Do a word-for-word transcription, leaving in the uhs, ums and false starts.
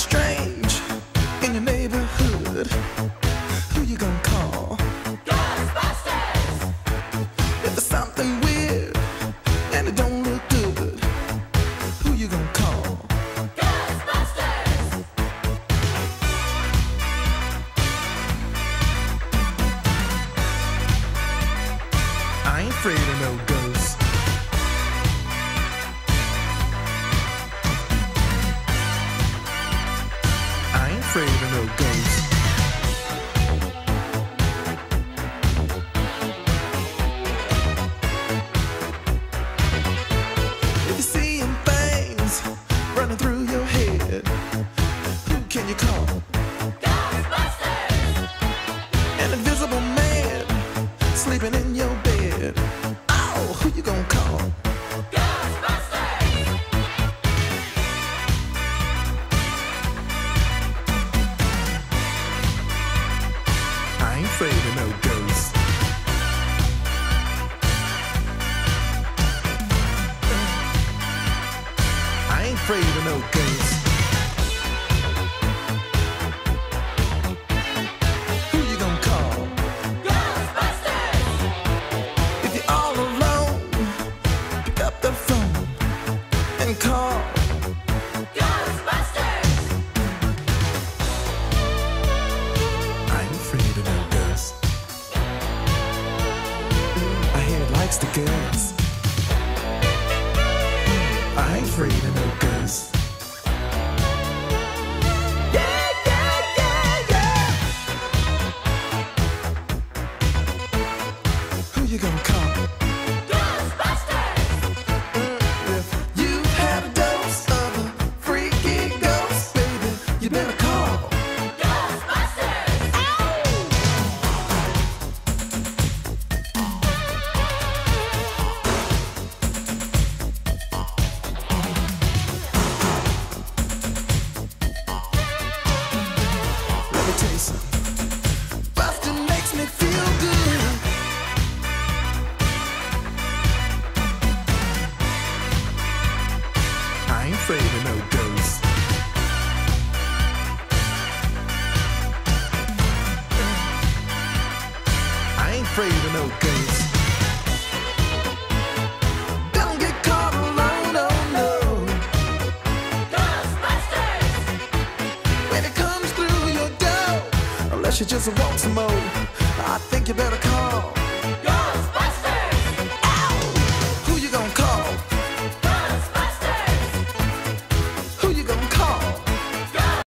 strange in your neighborhood, who you gonna call? Ghostbusters! If there's something weird and it don't look good, who you gonna call? Ghostbusters! I ain't afraid of no ghosts. I ain't afraid of no ghosts. If you're seeing things running through your head, who can you call? Ghostbusters! An invisible man sleeping in your bed, oh, who you gonna call? Ghostbusters! I ain't afraid of no ghosts. I ain't afraid of no ghosts. Who you gonna call? Ghostbusters! If you're all alone, pick up the phone and call Ghostbusters! I ain't afraid of no ghosts. I hear it likes the girls. I ain't afraid of no ghosts. Yeah, yeah, yeah, yeah. Who you gonna call? Ghostbusters! If you've had a dose of a freaky ghost, baby, you better call Ghostbusters! Let me tell you something. Bustin' makes me feel good. I ain't afraid of no ghosts. I ain't afraid of no ghosts. Don't get caught alone, oh no. Ghostbusters! When it comes through your door, unless you just want some more, I think you better call